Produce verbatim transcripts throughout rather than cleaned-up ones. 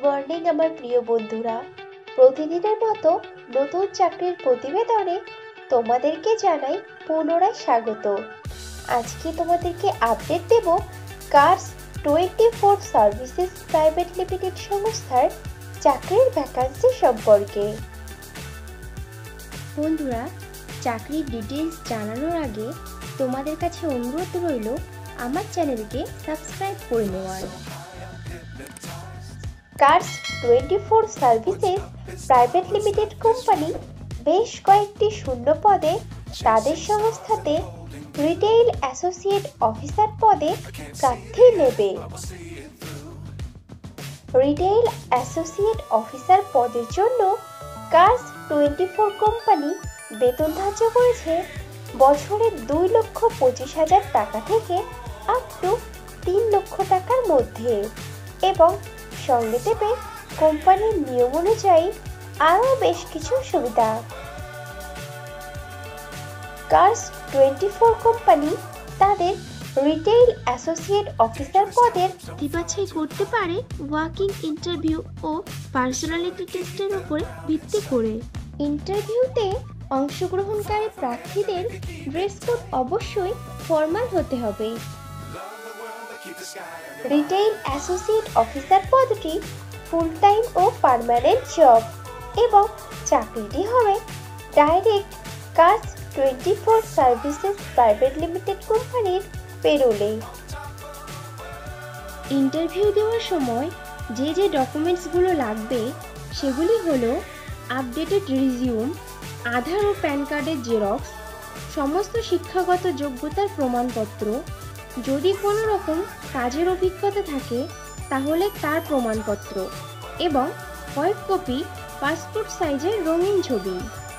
Morning আমার প্রিয় বন্ধুরা, প্রতিদিনের মতো নতুন চাকরির প্রতিবেদনে তোমাদেরকে জানাই পুনরায় স্বাগত। আজকে তোমাদেরকে আপডেট দেব Cars twenty four services private limited সংস্থার চাকরির ভ্যাকান্সি সম্পর্কে। বন্ধুরা, চাকরির ডিটেইলস জানানোর আগে তোমাদের কাছে অনুরোধ রইল আমার চ্যানেলকে সাবস্ক্রাইব করে নেওয়ার। Cars twenty four services private limited company বেশ কয়েকটি শূন্য পদে তাদের সংস্থাতে রিটেইল অ্যাসোসিয়েট অফিসার পদে প্রার্থী নেবে। রিটেইল অ্যাসোসিয়েট অফিসার পদের জন্য কার্স টোয়েন্টি ফোর কোম্পানি বেতন ধার্য করেছে বছরে দুই লক্ষ পঁচিশ হাজার টাকা থেকে আপ টু তিন লক্ষ টাকার মধ্যে, এবং সঙ্গে দেবে কোম্পানির নিয়ম অনুযায়ী আরও বেশ কিছু সুবিধা। কার্স টোয়েন্টি ফোর কোম্পানি তাদের রিটেইল অ্যাসোসিয়েট অফিসার পদের বাছাই করতে পারে ওয়াকিং ইন্টারভিউ ও পার্সোনালিটি টেস্টের উপরে ভিত্তি করে। ইন্টারভিউতে অংশগ্রহণকারী প্রার্থীদের ড্রেস কোড অবশ্যই ফর্মাল হতে হবে। রিটেইল অ্যাসোসিয়েট অফিসার পদটি ফুল টাইম ও পার্মানেন্ট জব, এবং চাকরিটি হবে direct Cars twenty four services private limited কোম্পানির পেরোলে। ইন্টারভিউ দেওয়ার সময় যে যে ডকুমেন্টসগুলো লাগবে সেগুলি হলো আপডেটেড রিজিউম, আধার ও প্যান কার্ডের জেরক্স, সমস্ত শিক্ষাগত যোগ্যতার প্রমাণপত্র, যদি কোনো রকম কাজের অভিজ্ঞতা থাকে তাহলে তার প্রমাণপত্র, এবং কয়েক কপি পাসপোর্ট সাইজের রঙিন ছবি।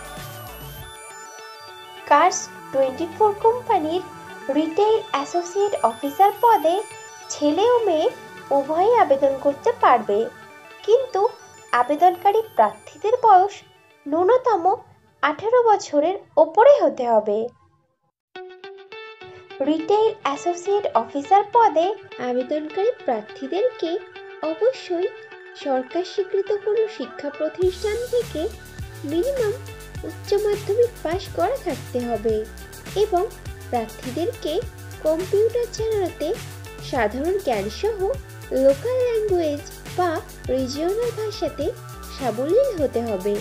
কার্স টোয়েন্টি ফোর কোম্পানির রিটেইল অ্যাসোসিয়েট অফিসার পদে ছেলে ও মেয়ে উভয়ই আবেদন করতে পারবে, কিন্তু আবেদনকারী প্রার্থীদের বয়স ন্যূনতম আঠারো বছরের ওপরে হতে হবে। রিটেইল অ্যাসোসিয়েট অফিসার পদে আবেদনকারী প্রার্থীদেরকে অবশ্যই সরকার স্বীকৃত কোনো শিক্ষা প্রতিষ্ঠান থেকে মিনিমাম উচ্চ মাধ্যমিক পাশ করা থাকতে হবে, এবং প্রার্থীদেরকে কম্পিউটার চালাতে সাধারণ জ্ঞান সহ লোকাল ল্যাঙ্গুয়েজ বা রিজিওনাল ভাষাতে সাবলীল হতে হবে।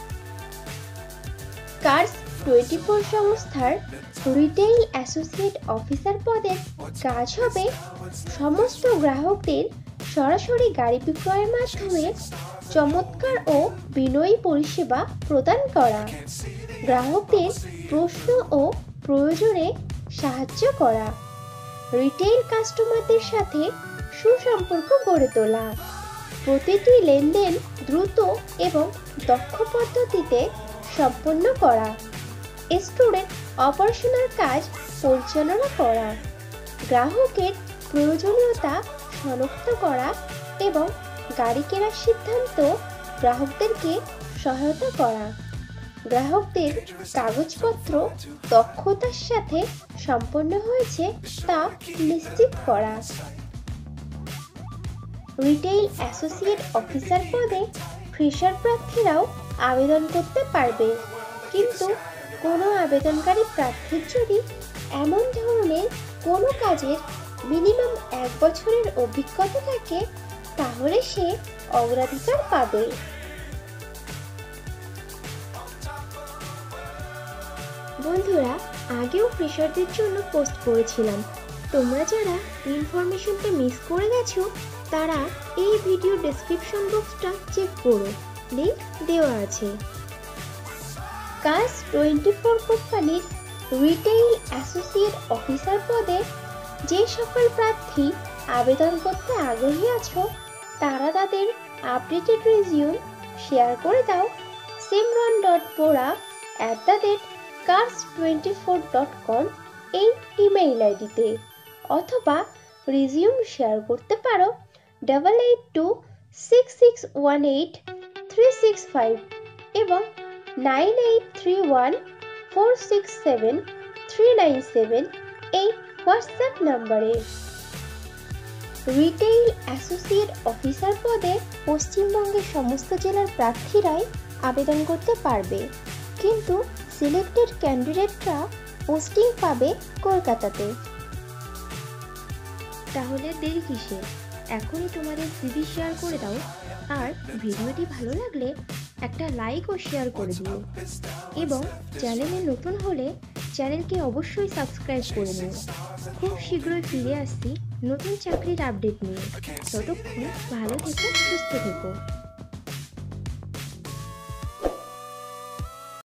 কার্স টোয়েন্টি ফোর সংস্থার রিটেইল অ্যাসোসিয়েট অফিসার পদের কাজ হবে সমস্ত গ্রাহকদের সরাসরি গাড়ি বিক্রয়ের মাধ্যমে চমৎকার ও বিনয়ী পরিষেবা প্রদান করা, গ্রাহকদের প্রশ্ন ও প্রয়োজনে সাহায্য করা, রিটেইল কাস্টমারদের সাথে সুসম্পর্ক গড়ে তোলা, প্রতিটি লেনদেন দ্রুত এবং দক্ষ পদ্ধতিতে সম্পন্ন করা, স্টোরের অপারেশনাল কাজ পরিচালনা করা, গ্রাহকের প্রয়োজনীয়তা শনাক্ত করা এবং গাড়ি কেনার সিদ্ধান্ত গ্রাহকদেরকে সহায়তা করা, গ্রাহকদের কাগজপত্র দক্ষতার সাথে সম্পন্ন হয়েছে তা নিশ্চিত করা। রিটেইল অ্যাসোসিয়েট অফিসার পদে ফ্রেশার প্রার্থীরাও আবেদন করতে পারবে, কিন্তু কোনো আবেদনকারী প্রার্থীর যদি এমন ধরনের কোনো কাজের মিনিমাম এক বছরের অভিজ্ঞতা থাকে তাহলে সে অগ্রাধিকার পাবে। বন্ধুরা, আগেও ফ্রেশারদের জন্য পোস্ট করেছিলাম, তোমরা যারা ইনফরমেশনটা মিস করে গেছো তারা এই ভিডিও ডেসক্রিপশন বক্সটা চেক করো, লিংক দেওয়া আছে। কার্স টোয়েন্টি ফোর কোম্পানির রিটেইল অ্যাসোসিয়েট অফিসার পদে যে সকল প্রার্থী আবেদন করতে আগ্রহী আছো তারা তাদের আপডেটেড রিজিউম শেয়ার করে দাও Simran dot Bora at the rate Cars twenty four dot com এই ইমেইল আইডিতে, অথবা রিজিউম শেয়ার করতে পারো double eight two six six one eight three six five এবং nine eight three one four six seven three nine seven এই WhatsApp নম্বরে। Retail associate officer পদে পশ্চিমবঙ্গের সমস্ত জেলার প্রার্থীরাই আবেদন করতে পারবে, কিন্তু সিলেক্টেড ক্যান্ডিডেটরা পোস্টিং পাবে কলকাতাতে। তাহলে দেরি কিসের? এখনই তোমাদের সিভি শেয়ার করে দাও, আর ভিডিওটি ভালো লাগলে একটা লাইক ও শেয়ার করে দিও, এবং চ্যানেলে নতুন হলে চ্যানেলকে অবশ্যই সাবস্ক্রাইব করে নিও। খুব শীঘ্রই ফিরে আসছি নতুন চাকরির আপডেট নিয়ে। ততক্ষণ ভালো থেকো, সুস্থ থেকো।